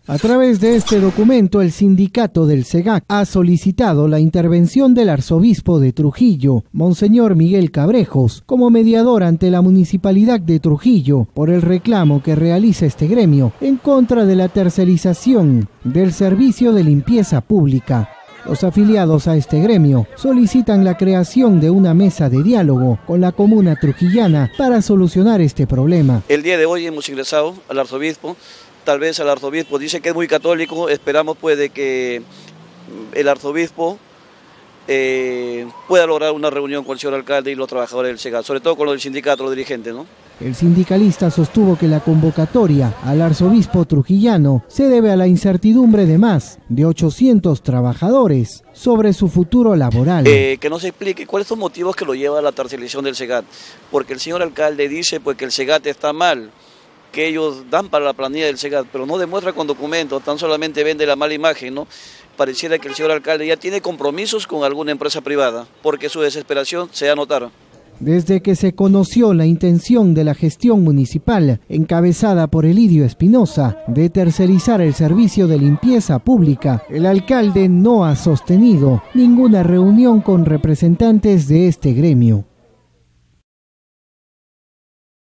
A través de este documento, el sindicato del SEGAC ha solicitado la intervención del arzobispo de Trujillo, Monseñor Miguel Cabrejos, como mediador ante la municipalidad de Trujillo por el reclamo que realiza este gremio en contra de la tercerización del servicio de limpieza pública. Los afiliados a este gremio solicitan la creación de una mesa de diálogo con la comuna trujillana para solucionar este problema. El día de hoy hemos ingresado al arzobispo. Tal vez el arzobispo dice que es muy católico, esperamos pues de que el arzobispo pueda lograr una reunión con el señor alcalde y los trabajadores del SEGAC, sobre todo con los del sindicato, los dirigentes, ¿no? El sindicalista sostuvo que la convocatoria al arzobispo trujillano se debe a la incertidumbre de más de 800 trabajadores sobre su futuro laboral. Que nos explique cuáles son los motivos que lo lleva a la tercerización del SEGAC, porque el señor alcalde dice pues que el SEGAC está mal, que ellos dan para la planilla del SEGAC, pero no demuestra con documentos, tan solamente vende la mala imagen, ¿no? Pareciera que el señor alcalde ya tiene compromisos con alguna empresa privada, porque su desesperación se ha notado. Desde que se conoció la intención de la gestión municipal, encabezada por Elidio Espinosa, de tercerizar el servicio de limpieza pública, el alcalde no ha sostenido ninguna reunión con representantes de este gremio.